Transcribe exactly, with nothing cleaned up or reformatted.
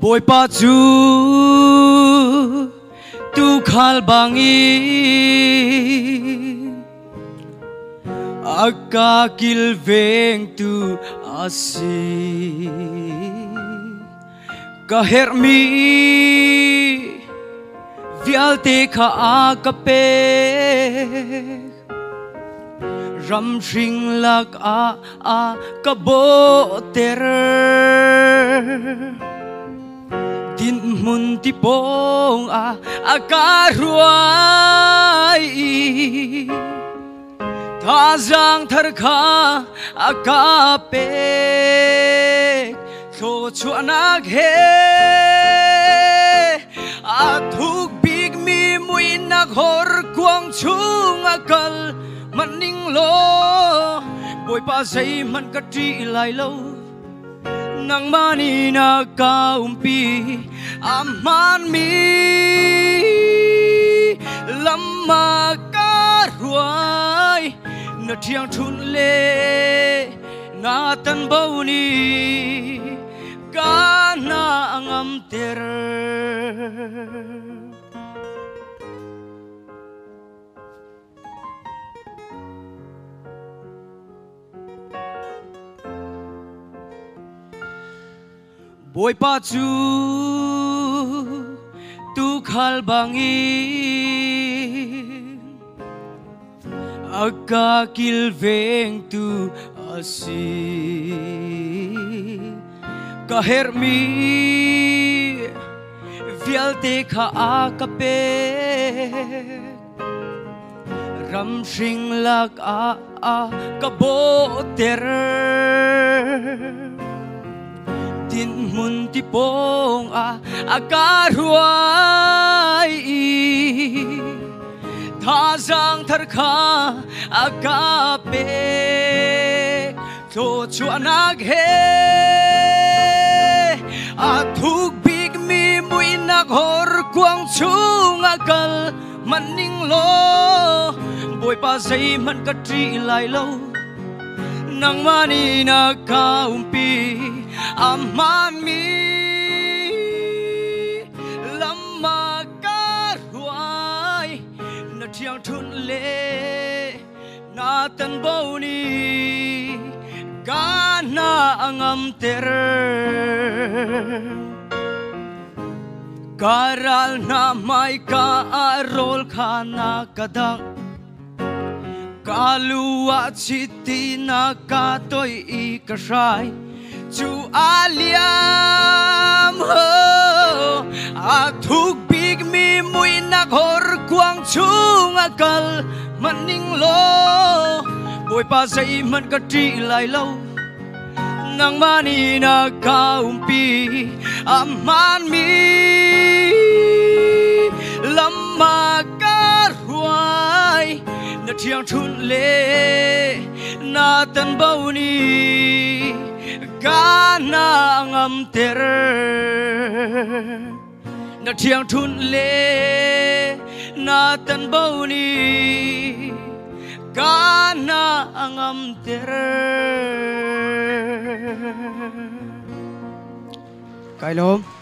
bồi pa chu tu khal bangi aka kil veng tu asi ka hermi vial te kha akape ram ring lak a a ka bo ter tin mun ti pong a akaruai tha giang thar kha akape tho chuanak he a thuk big mi muinak hor kuang chung akal maning lo boi pa sei man ka tri lai lo nang mani na ka umpi aman mi lama ka ruai na thiang thun le na tan bau ni ka na angam ter boi pa chu tu khal bangi aka kil veng tu asi ka hermi vial te kha akape ram sing lak a a ka bo ter tin mun ti pong a akaruai tha giang thar kha akape tho chuanak he a thuk big mi muinak hor kuang chung akal maning lo boi pa sei man ka tri lai lo nang mani na ka umpi aman mi lama ka ruai na thiang thun le na tan bau ni ka na angam ter karal na mai ka arol khana kadang kalua chiti na ka toi i ka sai chu aliam ho a thuk big mi muinak hor kuang chung akal maning lo boi pa sei man ka tri lai lo nang mani na ka umpi aman mi lama ka ruai na thiang thun le na tan bau ni ka na ngam ter na thiang thun le na tan bau ni ka na ngam ter kai lom